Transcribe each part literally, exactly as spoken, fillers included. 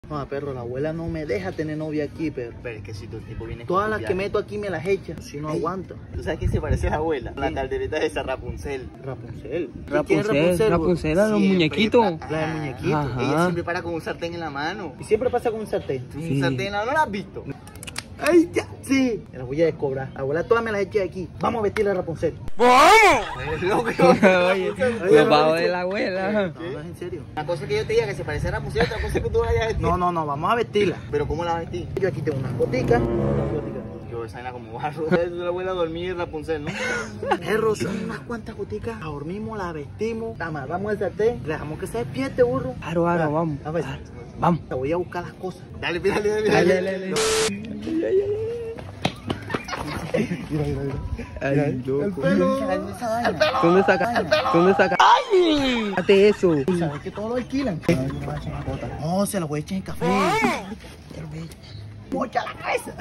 No, perro, la abuela no me deja tener novia aquí, perro. Pero es que si tu tipo viene Todas las que meto aquí me las echa. Si no aguanto. ¿Tú sabes quién se parece a la abuela? La caldereta de esa Rapunzel. Rapunzel. Rapunzel, Rapunzel, a los muñequitos. La del muñequito. Ajá. Ella siempre para con un sartén en la mano. Y siempre pasa con un sartén. Un sartén en la mano, ¿no la has visto? ¡Ay, ya! Sí. Me las voy a descobrar. La abuela todas me las echa de aquí. Vamos a vestirle a Rapunzel. Es loco. Oye, los pavos de la abuela. No, no es en serio. Una cosa que yo te diga que se parece a Rapunzel, otra cosa que tú vayas a vestir. No, no, no, vamos a vestirla. Pero ¿cómo la vas a vestir? Yo aquí tengo unas boticas. Yo esa vaina como barro. Es la abuela dormir Rapunzel, ¿no? Perro, son unas cuantas goticas. La dormimos, la vestimos, la amarramos el sartén, le dejamos que se despierte, burro. Claro, claro, vamos. A ver, Vamos. te voy a buscar las cosas. Dale, dale, dale, Dale, dale. dale, dale. Mira, mira, mira. Ay, loco. El pelo. ¿Dónde saca? ¿Dónde saca? ¡Ay! Date eso. ¿Sabes que todo lo alquilan? No, se lo voy a echar en café. Mocha la cabeza.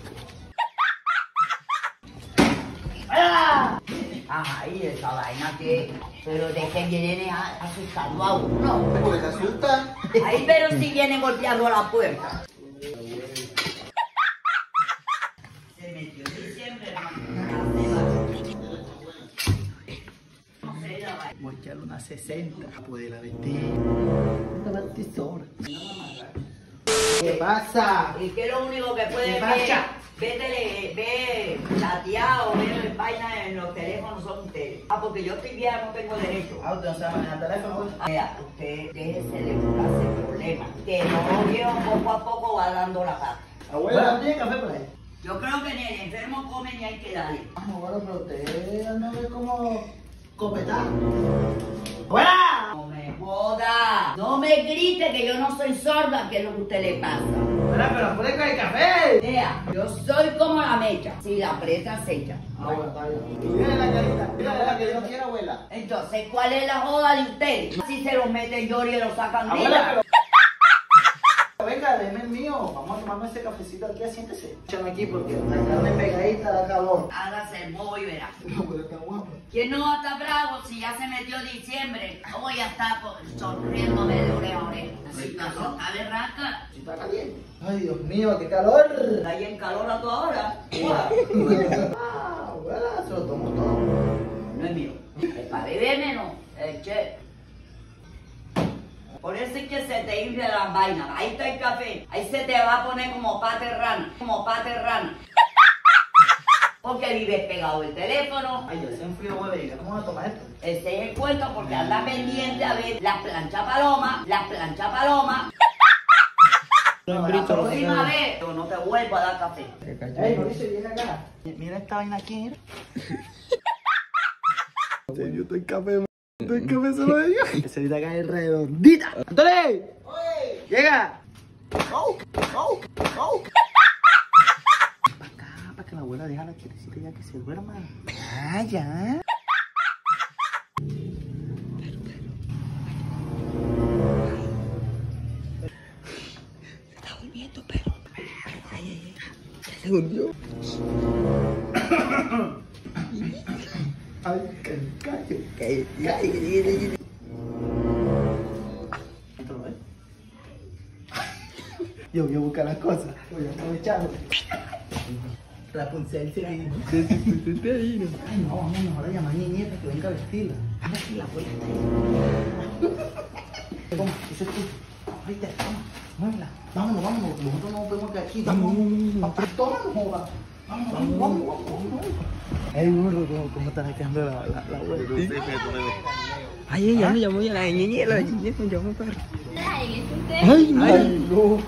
Ay, esa vaina que, pero de que viene a- asustando a uno. Porque te asusta. Ay, pero si viene golpeando la puerta. Se metió en diciembre, hermano. No sé, la vaina. Voy a echarle unas sesenta. Puede la vestir. Una batizora. ¿Qué pasa? ¿Y qué es lo único que puede ¿Qué ver? pasa? Ve, tele, ve chateado, ve vaina en los teléfonos, son ustedes. Ah, porque yo estoy vieja, no tengo derecho. Ah, usted no sabe manejar teléfono. Vea, usted déjese de buscarse problemas. Que no viejo poco a poco va dando la paz. Abuela, ¿no tiene café por ahí? Yo creo que ni el enfermo come ni hay que darle. No, bueno, pero usted anda ve como copetada. ¡Abuela! No me joda. No me grite que yo no soy sorda, que es lo que a usted le pasa. Abuela, pero afuera que hay café. Vea, yo soy como la mecha. Si la aprieta, se echa. Ah, bueno, está bien. Y viene la carita. Mira, la que yo quiero, abuela. Entonces, ¿cuál es la joda de ustedes? Si se lo meten yo y lo sacan Abuela, día. pero... Venga, déme el mío. Vamos a tomarnos ese cafecito aquí, siéntese. Échame aquí porque la carne pegadita da calor. Hágase el bobo y verá. Abuela, está guapa. ¿Quién no va a estar bravo si ya se metió diciembre? No voy a estar por- sonriéndome de oreja a oreja. La situación está berraca. Si está caliente. Ay, Dios mío, qué calor. Está ahí en calor a toda hora. Ah, abuela, se lo tomo todo. No es mío. Es para beberme, no. Es che. Por eso es que se te infla las vainas. Ahí está el café. Ahí se te va a poner como pate rana. Como pate rana. Porque vives pegado el teléfono. Ay, ya se enfrió, hueve. ¿Cómo vas a tomar esto? Ese es el cuento porque anda pendiente a ver las planchas palomas. Las planchas palomas. La próxima vez yo no te vuelvo a dar café. Ey, Mauricio, viene acá. Mira esta vaina aquí, mira. Yo estoy café, estoy café solo de ellos. Esa ahorita acá es redondita. ¡Antonio! ¡Llega! ¡Oh! ¡Oh! ¡Oh! Para acá, para que la abuela deje a la quietecita ya que se duerma. Ah, ya. Se durmió. Ay, que calle. Calle, calle, calle, calle. Yo voy a buscar las cosas. Voy a aprovechar. Rapunzel se vino. Ay, no, vamos ahora a llamar a mi nieta que venga a vestirla. A ver si la abuela está ahí. Toma, eso es tú. Ahorita, toma, muévela. Vámonos, vámonos. Nosotros no podemos quedar aquí. Vamos, vamos, vamos. Toma, joda. Vamos, vamos, vamos, vamos, vamos. Ey, burro, ¿cómo, cómo está quedando la, la, la abuela? Ay, ya me llamó ya la ñeñe, la ñeñe me llamó, perro. Ay, ay, loco.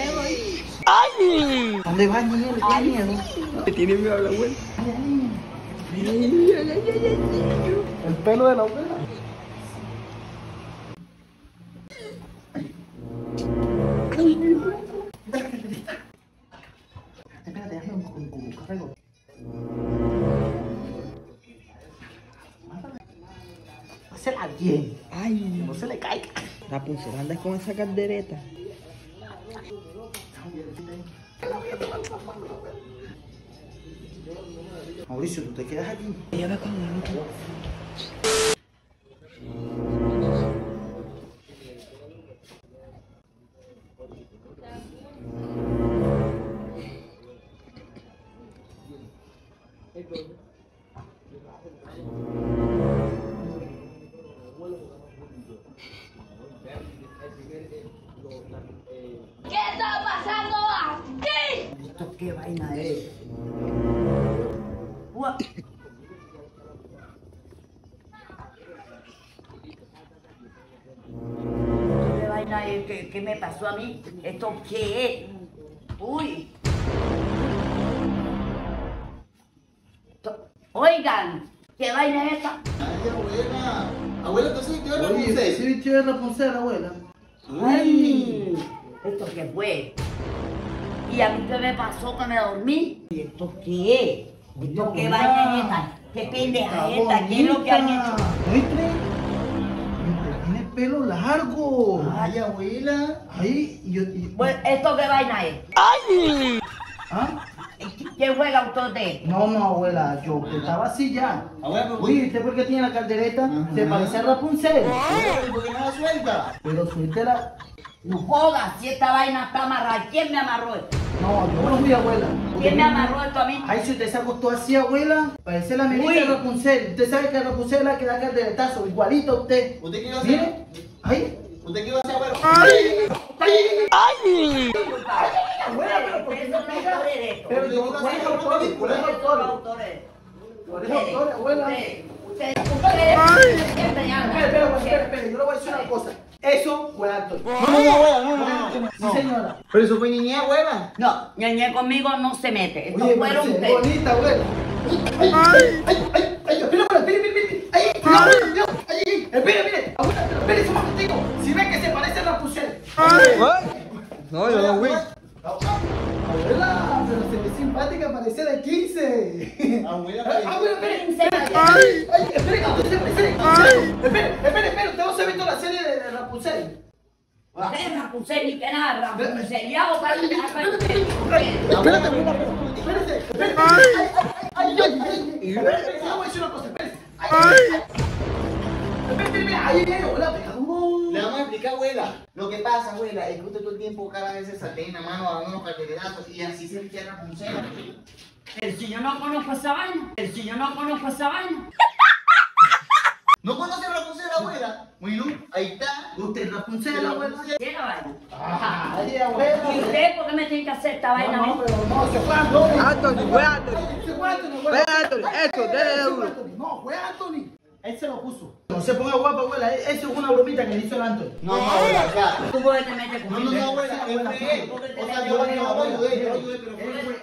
¡Ay! ¿Dónde va, niña? ¿Le tiene miedo? Le tiene miedo a la abuela. Ay, ay, Ay, ay, ay, ay, ay. el pelo de la abuela. Espérate, déjame un, un, un café. Hacela bien, Ay, no se le caiga. Rapunzel, andas con esa caldereta. Mauricio, ¿tú te quedas aquí? Ella va con el otro. Ah. ¿Qué vaina es? ¿Qué, qué me pasó a mí? ¿Esto qué es? Uy. To- Oigan, ¿qué vaina es esta? Ay, abuela. Abuela, entonces yo no Oye, sé. ¿sí viste de Rapunzel, abuela? Ay, ¿esto qué fue? ¿Y a mí qué me pasó que me dormí? ¿Y esto qué es? ¿Esto qué vaina es esta? ¿Qué pendeja es esta? ¿Qué es lo que han hecho? ¿Viste? Tiene pelo largo. Ay, abuela. Ay, y yo... y- Bueno, ¿esto qué vaina es? ¿Ah? ¿Quién juega usted? No, no, abuela, yo que estaba así ya. Abuela, pero Oye, ¿viste por qué tiene la caldereta? Ajá. Se parece a Rapunzel. Abuela, ¿por qué no la suelta? Pero suéltela. No jodas, si esta vaina está amarrada. ¿Quién me amarró esto? No, yo no fui, abuela. ¿Quién me amarró esto a mí? Ay, si usted se acostó así, abuela, parece la amiguita Uy. de Rapunzel. Usted sabe que Rapunzel es la que da calderetazo, igualito a usted. ¿Usted qué iba a hacer? Mire, ay. ¿Usted qué iba a hacer, abuelo? Abuela, pero ¿por qué no me autores de esto? Pero yo no soy autor, tú eres Ustedes son los autor. autores. Tú eres autor, abuela. Ustedes, ustedes, ustedes siempre ya. Espera, espera, espera, espera, yo le voy a decir una cosa. Eso fue acto. No, no, no, abuela, no, no, no. Sí, señora. Pero eso fue niñez, abuela. No, ñeñe conmigo no se mete. Esto Oye, fueron pero se ve ustedes. bonita, abuela. Ay, ay, ay, ay, ay, espera, abuela, espera, espera, espera. Ay, no, abuela, Dios, ay, ay, espera, espera, abuela, espera, espera, un momentico. Si ven que se parece a Rapunzel. No, yo no fui. Abuela, pero se ve simpática, parece de quince. Abuela, Ah, pero- abuela, espera, Quince años. ay, ay, espera, usted se parece de Rapunzel. Espera, espera, espera, usted no se ha visto la serie de de Rapunzel. Ustedes Rapunzel ni que nada, Rapunzel. Ya o para Espérate, abuela, espérate, espérate. Ay, ay, ay, ay, ay. Espérate, le voy a decir una cosa, espérate. Ay, ay, ay. Espérate, espérate, ahí viene, abuela, pega duro. Le vamos a explicar, abuela. Lo que pasa, abuela, es que usted todo el tiempo cada vez se sartén en la mano a unos calderazos y así se le a Rapunzel. Pero si yo no conozco esa vaina. Pero si yo no conozco esa vaina. ¿No conoce a Rapunzel, abuela? Bueno, ahí está. Usted es Rapunzel, abuela. ¿Qué es la vaina? Ay, abuela. ¿Y usted por qué me tiene que hacer esta vaina? No, no, pero no, se fue Anthony. Anthony, fue Anthony. Se fue Anthony, abuela. Fue Anthony, esto, Ay, dele ese fue duro. Anthony. No, fue Anthony. Él se lo puso. No se ponga guapa, abuela. Eso es una bromita que le hizo el Anthony. No, no, abuela, ya. ¿Tú por qué te metes No, conmigo? no, no, abuela, es él. O sea, yo yo lo ayudé, yo lo ayudé, pero fue fue-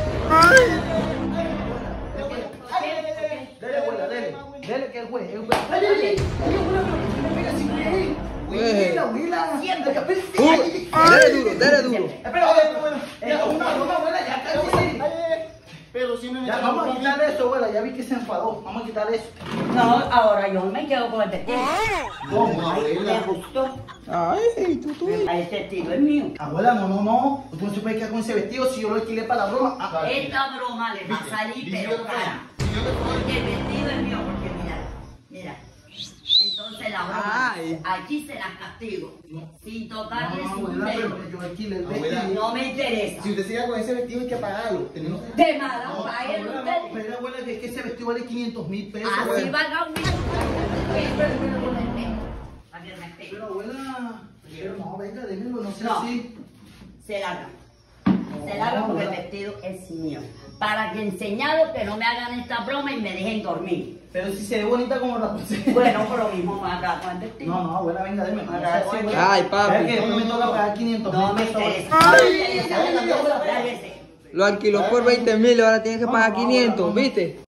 Dele, abuela, dele. Dele que el juez. El juez. Ay, ay, ay. Ay, abuela, pero ¿por qué me pega así, güey? Abuela, abuela. Siempre. Ay, ay, Uh, ay, ay. dele duro, dele duro. Espera, abuela, abuela. Ya, una broma, abuela, ya cállese. Pero si me Ya, vamos a quitar eso, abuela. Ya vi que se enfadó. Vamos a quitar eso. No, ahora yo me quedo con el testigo. ¿Cómo, Ay, ¿te abuela? gustó? Ay, tú, tú. El testigo es mío. Abuela, no, no, no. Usted no se puede quedar con ese vestido si yo lo alquilé para la broma. Ah, Esta broma le va a salir pero cara. Porque el vestido es mío, porque mira, mira. Entonces la broma, Ay. aquí se las castigo. Sin tocarle no, su abuela, dedo. pero yo alquilé el Abuela, vestido. No me interesa. Si usted sigue con ese vestido hay que pagarlo. Tenemos que... De mala, No, paguen abuela, no, ustedes. pero abuela, que es que ese vestido vale quinientos mil pesos. Así abuela. va a Espera, espera, abuela. Para que respete. Pero abuela, pero no, venga, démelo, no sea No. así. Se larga. Se larga porque el vestido es mío. Para que enseñado que no me hagan esta broma y me dejen dormir. Pero si se ve bonita como Rapunzel. Bueno, por lo mismo me acá con el vestido. No, no, abuela, venga, démelo. No Ay, sea así, abuela. Ay, papi. Es que después me toca pagar quinientos No mil me pesos. interesa. abuela. No me Ay, interesa. ay, ay, ay, abuela. Lárguese. Lo alquiló por veinte mil, ahora tiene que No, pagar no, quinientos, abuela, no. ¿viste?